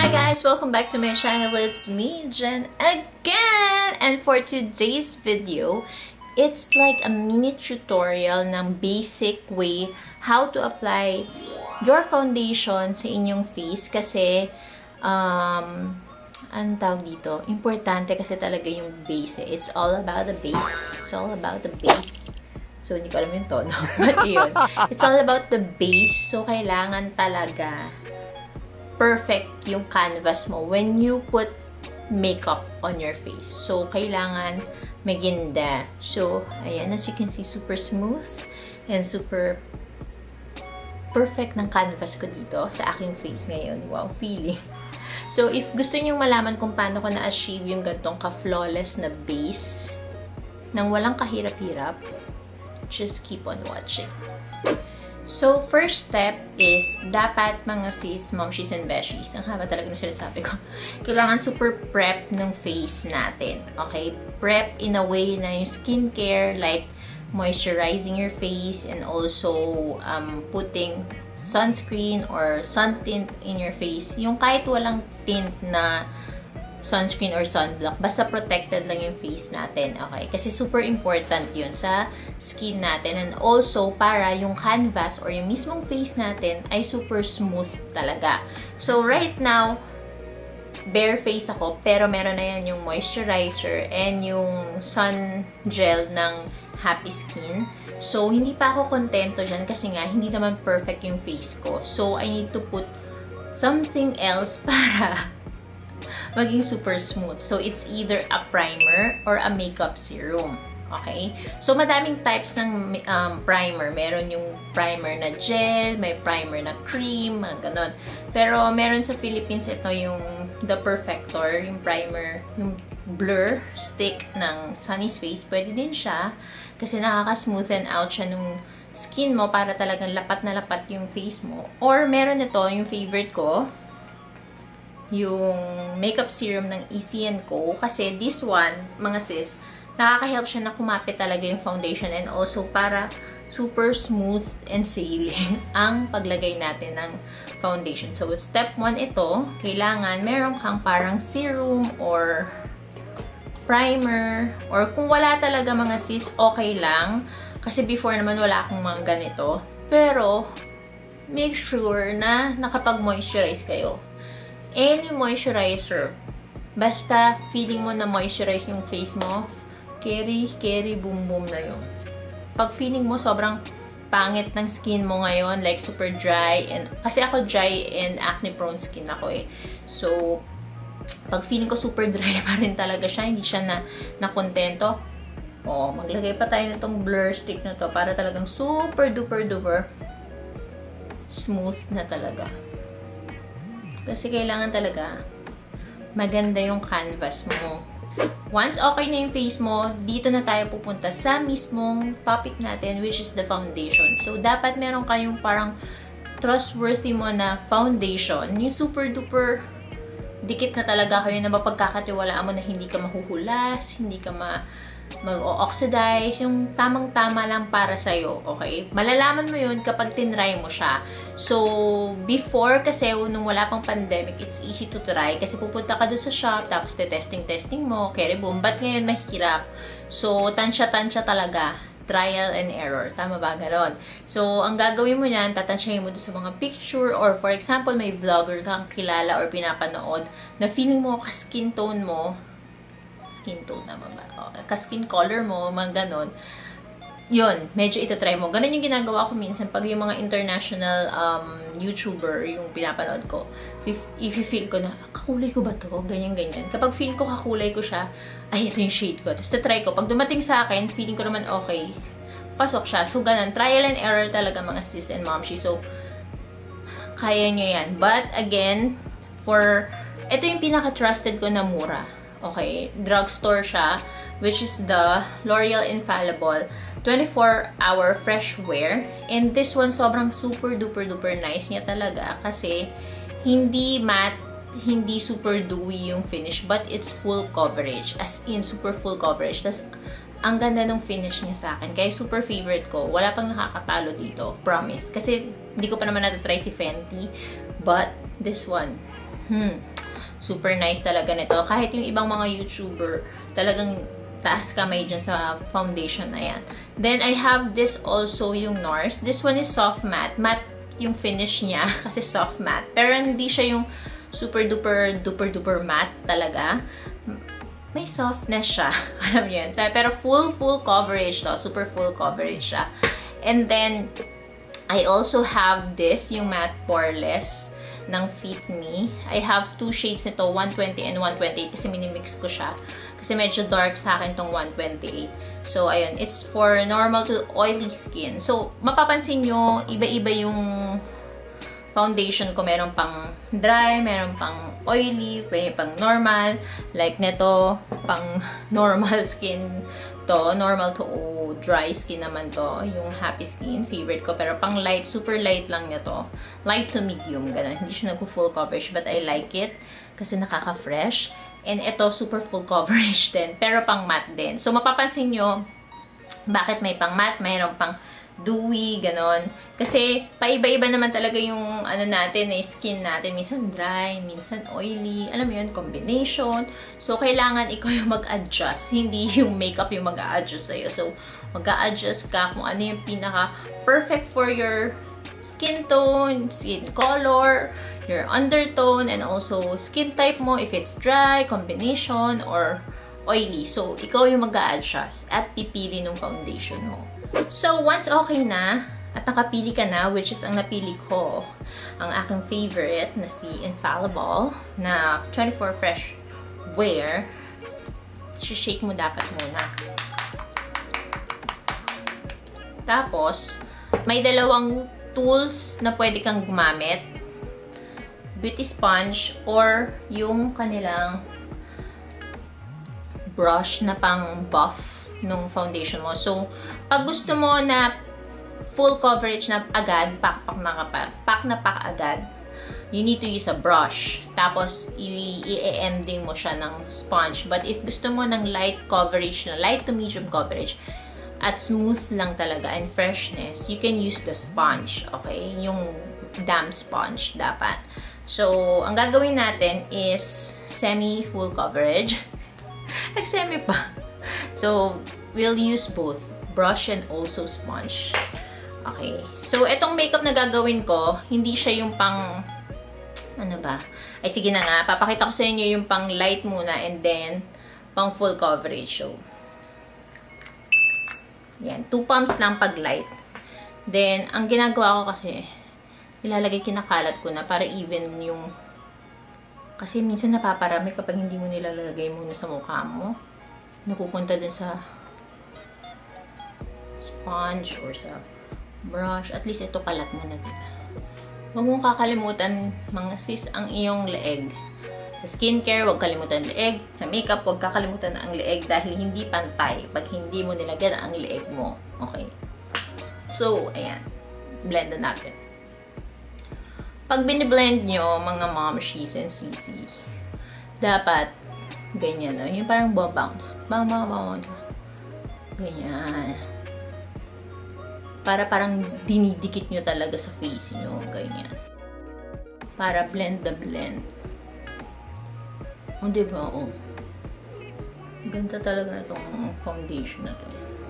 Hi guys! Welcome back to my channel. It's me, Jen, again! And for today's video, it's like a mini tutorial ng basic way how to apply your foundation sa inyong face kasi anong tawag dito? Importante kasi talaga yung base. It's all about the base. It's all about the base. So, hindi ko alam yung tono. But yun. It's all about the base. So, kailangan talaga perfect yung canvas mo when you put makeup on your face. So, kailangan maganda. So, ayan. As you can see, super smooth and super perfect ng canvas ko dito sa aking face ngayon. Wow, feeling. So, if gusto niyo malaman kung paano ko na-achieve yung gantong ka-flawless na base nang walang kahirap-hirap, just keep on watching. So, first step is, dapat mga sis, momshies, and beshies, ang haba talaga nung sinasabi ko, kailangan super prep ng face natin. Okay? Prep in a way na yung skincare, like moisturizing your face and also putting sunscreen or sun tint in your face. Yung kahit walang tint na sunscreen or sunblock, basta protected lang yung face natin, okay? Kasi super important yun sa skin natin and also para yung canvas or yung mismong face natin ay super smooth talaga. So, right now, bare face ako, pero meron na yan yung moisturizer and yung sun gel ng Happy Skin. So, hindi pa ako kontento dyan kasi nga, hindi naman perfect yung face ko. So, I need to put something else para maging super smooth. So, it's either a primer or a makeup serum. Okay? So, madaming types ng primer. Meron yung primer na gel, may primer na cream, mga ganon. Pero, meron sa Philippines ito yung The Perfector, yung primer, yung blur stick ng Sunny's Face. Pwede din siya kasi nakaka-smoothen out siya nung skin mo para talagang lapat na lapat yung face mo. Or, meron ito, yung favorite ko, yung makeup serum ng ECN Co. Kasi this one, mga sis, nakaka-help siya na kumapit talaga yung foundation and also para super smooth and sailing ang paglagay natin ng foundation. So, step 1 ito, kailangan meron kang parang serum or primer or kung wala talaga mga sis, okay lang. Kasi before naman wala akong mga ganito. Pero, make sure na nakapag-moisturize kayo. Any moisturizer, basta feeling mo na moisturize yung face mo, carry, boom, boom na yun. Pag feeling mo sobrang pangit ng skin mo ngayon, like super dry, and kasi ako dry and acne prone skin ako eh. So, pag feeling ko super dry pa rin talaga siya, hindi siya na maglagay pa tayo nitong blur stick na to para talagang super duper duper smooth na talaga. Kasi kailangan talaga maganda yung canvas mo. Once okay na yung face mo, dito na tayo pupunta sa mismong topic natin, which is the foundation. So, dapat meron kayong parang trustworthy mo na foundation. Yung super duper dikit na talaga kayo na mapagkakatiwalaan mo na hindi ka mahuhulas, hindi ka mag-oxidize, yung tamang-tama lang para sa'yo, okay? Malalaman mo yun kapag tinry mo siya. So, before kasi, nung wala pang pandemic, it's easy to try kasi pupunta ka doon sa shop, tapos testing mo, kaya boom, ba't ngayon mahirap? So, tansya-tansya talaga. Trial and error. Tama ba? Ganon. So, ang gagawin mo niyan, tatansyahin mo doon sa mga picture or for example, may vlogger kang kilala or pinapanood na feeling mo ka-skin tone mo, skin tone naman ba? Ka-skin color mo, mga ganon. Yun, medyo itatry mo. Ganon yung ginagawa ko minsan pag yung mga international YouTuber yung pinapanood ko. If you feel ko na, kakulay ko ba to? Ganyan-ganyan. Kapag feel ko kakulay ko siya, ay, ito yung shade ko. Tapos tatry ko. Pag dumating sa akin, feeling ko naman okay, pasok siya. So, ganon. Trial and error talaga mga sis and momshi. So, kaya nyo yan. But, again, ito yung pinaka-trusted ko na mura. Okay, drugstore siya, which is the L'Oreal Infallible 24-hour fresh wear. And this one, sobrang super duper duper nice niya talaga kasi hindi matte, hindi super dewy yung finish, but it's full coverage. As in, super full coverage. Tas, ang ganda ng finish niya sa akin. Kaya super favorite ko. Wala pang nakakatalo dito. Promise. Kasi, hindi ko pa naman natatry si Fenty. But, this one, Super nice talaga nito. Kahit yung ibang mga YouTuber, talagang taas kamay dyan sa foundation na yan. Then, I have this also, yung NARS. This one is soft matte. Matte yung finish niya kasi soft matte. Pero hindi siya yung super duper matte talaga. May softness siya. Alam niyo yun. Pero full coverage to. Super full coverage siya. And then, I also have this, yung matte poreless ng Fit Me. I have two shades nito, 120 and 128 kasi minimix ko siya. Kasi medyo dark sa akin tong 128. So, ayun. It's for normal to oily skin. So, mapapansin nyo, iba-iba yung foundation ko. Meron pang dry, meron pang oily, may pang normal. Like neto, pang normal skin to. Normal to dry skin naman to. Yung Happy Skin, favorite ko. Pero pang light, super light lang niya to. Light to medium, ganun. Hindi siya nagpo-full coverage, but I like it. Kasi nakaka-fresh. And ito, super full coverage din. Pero pang matte din. So, mapapansin nyo, bakit may pang matte, mayroon pang dewy, ganon. Kasi, paiba-iba naman talaga yung, ano natin, skin natin. Minsan dry, minsan oily. Alam mo yun, combination. So, kailangan ikaw yung mag-adjust. Hindi yung makeup yung mag-a-adjust sa'yo. So, mag-a-adjust ka kung ano yung pinaka-perfect for your skin tone, skin color, your undertone, and also skin type mo, if it's dry, combination, or oily. So, ikaw yung mag-a-adjust at pipili ng foundation mo. So, once okay na, at nakapili ka na, which is ang napili ko, ang aking favorite na si Infallible, na 24 Fresh Wear, shake mo dapat muna. Tapos, may dalawang tools na pwede kang gumamit. Beauty sponge or yung kanilang brush na pang buff nung foundation mo. So, pag gusto mo na full coverage na agad, pack na pack agad, you need to use a brush. Tapos, i-ending mo siya ng sponge. But if gusto mo ng light coverage, na light to medium coverage, at smooth lang talaga and freshness, you can use the sponge. Okay? Yung damp sponge dapat. So, ang gagawin natin is semi-full coverage. Nag-semi pa. So, we'll use both brush and also sponge. Okay. So, itong makeup na gagawin ko, hindi siya yung pang, ano ba? Ay, sige na nga. Papakita ko sa inyo yung pang light muna and then pang full coverage. So, yan. 2 pumps lang pag light. Then, ang ginagawa ko kasi, ilalagay, kinakalat ko na para even yung, kasi minsan napaparami kapag hindi mo nilalagay muna sa mukha mo. Napupunta din sa sponge or sa brush. At least ito kalat na na, diba? Huwag mong kakalimutan, mga sis, ang iyong leeg. Sa skincare, huwag kalimutan ang leeg. Sa makeup, huwag kakalimutan ang leeg dahil hindi pantay pag hindi mo nilagyan ang leeg mo. Okay? So, ayan. Blend na natin. Pag biniblend nyo, mga momshies and sisi, dapat ganyan, no? Yung parang bounce. Bounce. Ganyan. Para parang dinidikit nyo talaga sa face nyo. Ganyan. Para blend the blend. O, diba? O. Ganda talaga na itong foundation na to.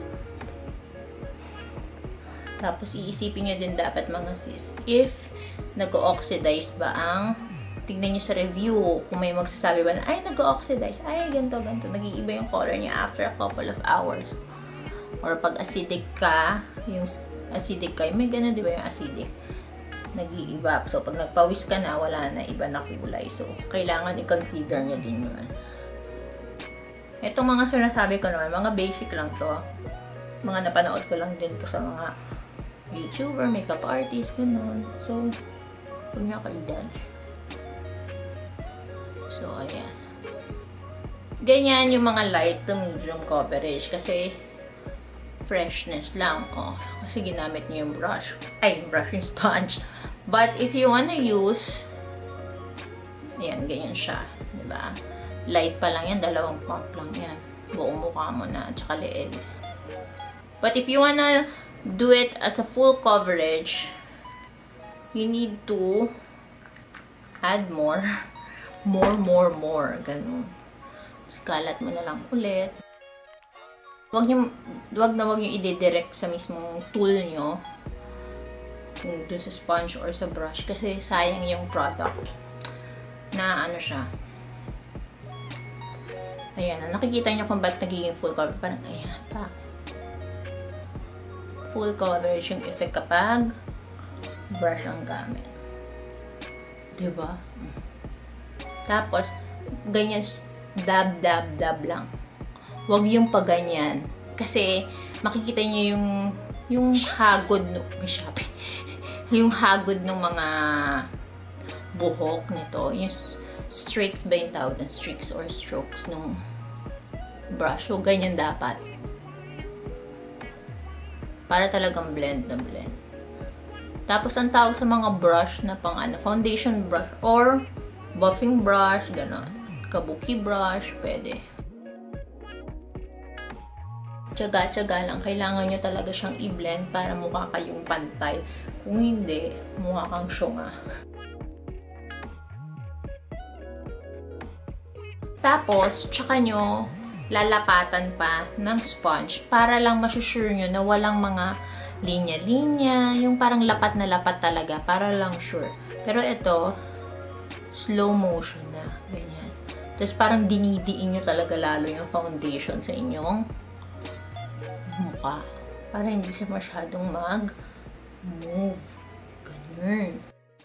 Tapos, iisipin nyo din dapat, mga sis, if nag-oxidize ba ang, tignan nyo sa review, kung may magsasabi ba na, ay, nag-oxidize, ay, ganito, nag-iiba yung color niya after a couple of hours. Or pag acidic ka, yung acidic ka, may gano'n, di ba yung acidic? Nag-iiba. So, pag nagpawis ka na, wala na, iba na kulay. So, kailangan i-consider nyo din yun. Itong mga sinasabi ko naman, mga basic lang to. Mga napanood ko lang din po sa mga YouTuber, makeup artist, gano'n. So, huwag nyo kayo dyan. So, ayan. Ganyan yung mga light to medium coverage kasi freshness lang. Oh, kasi ginamit nyo yung brush. Ay, yung brush, yung sponge. But if you wanna use, ayan, ganyan siya. Diba? Light pa lang yan, 2 pump lang yan. Buong mukha mo na, at saka leeg. But if you wanna do it as a full coverage, you need to add more more. Ganun. Kalat mo na lang ulit. Wag na wag yung i-direct sa mismong tool nyo. Kung dun sa sponge or sa brush. Kasi sayang yung product. Na ano siya. Ayan. Nakikita nyo kung ba't nagiging full cover. Parang ayan pa. Full coverage yung effect kapag brush ang gamit. Diba? Tapos, ganyan, dab lang. Huwag yung paganyan. Kasi, makikita nyo yung hagod yung hagod ng mga buhok nito. Yung streaks ba yung tawag ng streaks or strokes ng brush. So, ganyan dapat. Para talagang blend na blend. Tapos, ang tawag sa mga brush na pang foundation brush or buffing brush, gano'n. Kabuki brush, pwede. Tiyaga-tiyaga lang. Kailangan nyo talaga siyang i-blend para mukha kayong pantay. Kung hindi, mukha kang syunga. Tapos, tsaka nyo lalapatan pa ng sponge para lang masusure nyo na walang mga linya-linya, yung parang lapat na lapat talaga, para lang sure. Pero ito, slow motion na, ganyan. Tapos parang dinidiin nyo talaga lalo yung foundation sa inyong mukha. Para hindi siya masyadong mag-move. Ganyan.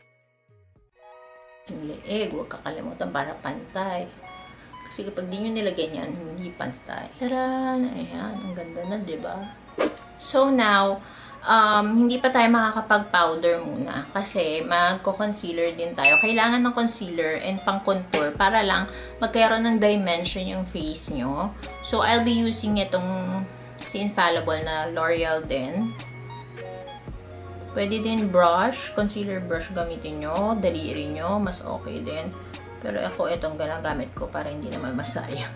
Yung leeg, huwag kakalimutan para pantay. Kasi kapag di nyo nilagyan yan, hindi pantay. Taran! Ayan, ang ganda na, diba? So now, hindi pa tayo makakapag-powder muna. Kasi magko-concealer din tayo. Kailangan ng concealer and pang-contour para lang magkaroon ng dimension yung face nyo. So, I'll be using itong si Infallible na L'Oreal din. Pwede din brush, concealer brush gamitin nyo. Daliri nyo, mas okay din. Pero ako, itong ginagamit ko para hindi naman masayang.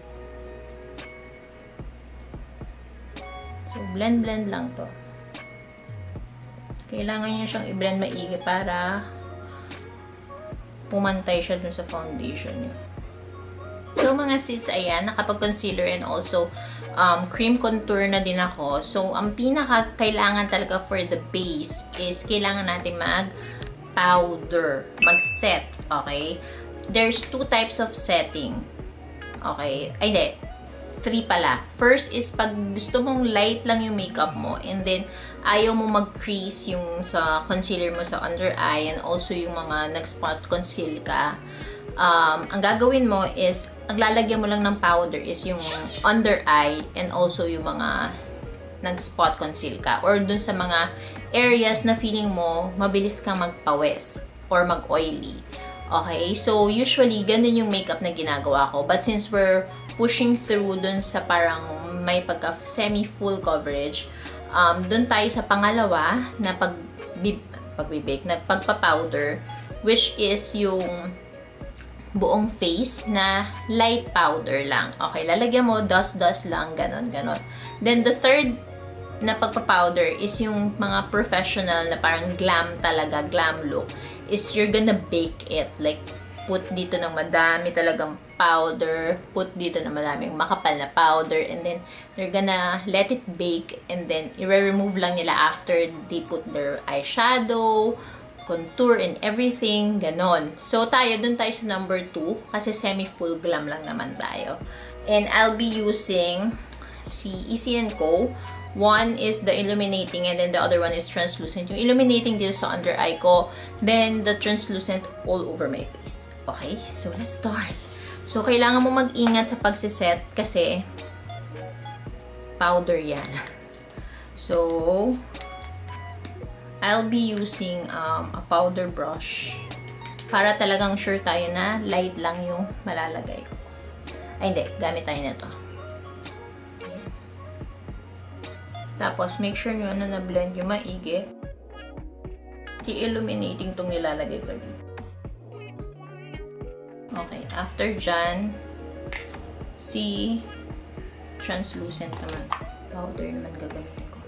So, blend lang to. Kailangan nyo siyang i-blend maigi para pumantay siya dun sa foundation nyo. So, mga sis, ayan, nakapag-concealer and also cream contour na din ako. So, ang pinaka-kailangan talaga for the base is kailangan natin mag-powder, mag-set, okay? There's 2 types of setting. Okay? Ay, hindi. 3 pala. First is pag gusto mong light lang yung makeup mo and then ayaw mo mag-crease yung sa concealer mo sa under eye and also yung mga nag-spot conceal ka. Ang gagawin mo is ang lalagyan mo lang ng powder is yung under eye and also yung mga nag-spot conceal ka or dun sa mga areas na feeling mo mabilis kang magpawis or mag-oily. Okay, so usually, ganun yung makeup na ginagawa ko. But since we're pushing through dun sa parang may pagka semi-full coverage, dun tayo sa pangalawa na pagbibake, na pagpa-powder, which is yung buong face na light powder lang. Okay, lalagyan mo, dust lang, ganon. Then the third na pagpa-powder is yung mga professional na parang glam talaga, glam look. Is you're gonna bake it. Like, put dito ng madami talagang powder, put dito ng madaming makapal na powder, and then they're gonna let it bake, and then i-remove lang nila after they put their eyeshadow, contour, and everything, ganon. So, dun tayo sa number 2, kasi semi-full glam lang naman tayo. And I'll be using si Easy & Co. One is the illuminating and then the other one is translucent. Yung illuminating dito sa under eye ko, then the translucent all over my face. Okay, so let's start. So, kailangan mo mag-ingat sa pagsiset kasi powder yan. So, I'll be using a powder brush para talagang sure tayo na light lang yung malalagay ko. Ay, hindi. Gamit tayo nito. Tapos, make sure nyo na na-blend yung maigi. I-illuminating tong nilalagay ko dito. Okay. After dyan, si translucent naman. Powder naman gagamitin ko.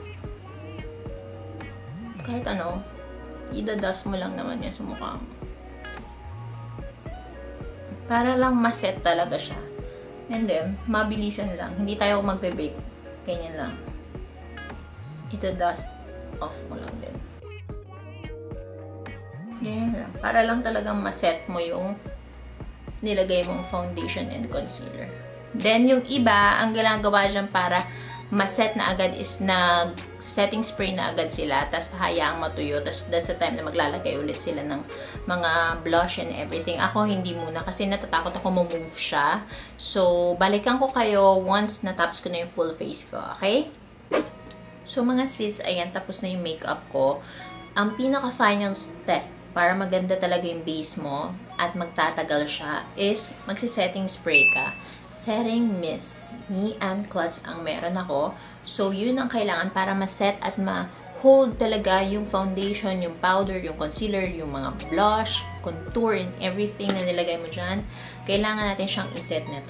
Kahit ano, idadust mo lang naman yan sa mukha mo. Para lang maset talaga siya. And then, mabilisan lang. Hindi tayo magbe-bake. Ganyan lang. Ito dust off mo lang din. Ganyan lang. Para lang talagang maset mo yung nilagay mong foundation and concealer. Then, yung iba, ang ginagawa dyan para maset na agad is setting spray na agad sila, tapos hayaang matuyo, tapos that's the time na maglalagay ulit sila ng mga blush and everything. Ako, hindi muna kasi natatakot ako move siya. So, balikan ko kayo once natapos ko na yung full face ko, okay? So, mga sis, ayan, tapos na yung makeup ko. Ang pinaka-final step para maganda talaga yung base mo at magtatagal siya is magsi-setting spray ka. Setting mist ni Anne Klotz ang meron ako. So, yun ang kailangan para ma-set at ma-hold talaga yung foundation, yung powder, yung concealer, yung mga blush, contour, and everything na nilagay mo dyan. Kailangan natin siyang iset nito.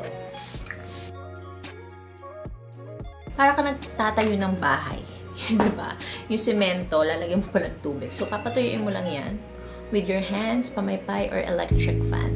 Para ka nagtatayo ng bahay. Diba? Yung semento, lalagyan mo pa ng tubig. So, papatuyuin mo lang yan with your hands, pamaypay, or electric fan.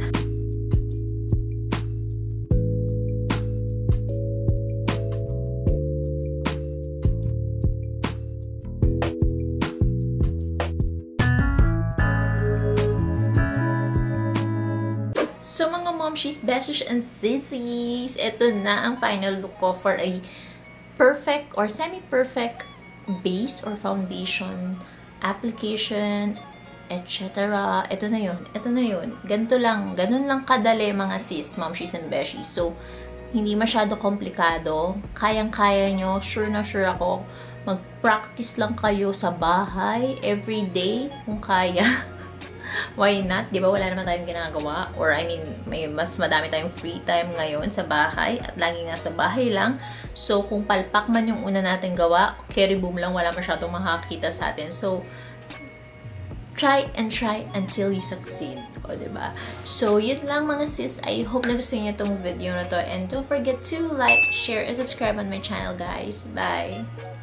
So, mga momshies, besties, and sissies, ito na ang final look ko for a perfect or semi-perfect base or foundation application, etc. Ito na yun. Ito na yun. Ganito lang. Ganun lang kadali, mga sis, momshies, and besties. So, hindi masyado komplikado. Kayang-kaya nyo. Sure na sure ako. Mag-practice lang kayo sa bahay every day kung kaya. Why not? Di ba wala naman tayong ginagawa? Or I mean, may mas madami tayong free time ngayon sa bahay at laging nasa bahay lang. So, kung palpak man yung una natin gawa, carry boom lang, wala masyadong makakita sa atin. So, try and try until you succeed. O, diba? So, yun lang mga sis. I hope na gusto niyo itong video na to. And don't forget to like, share, and subscribe on my channel, guys. Bye!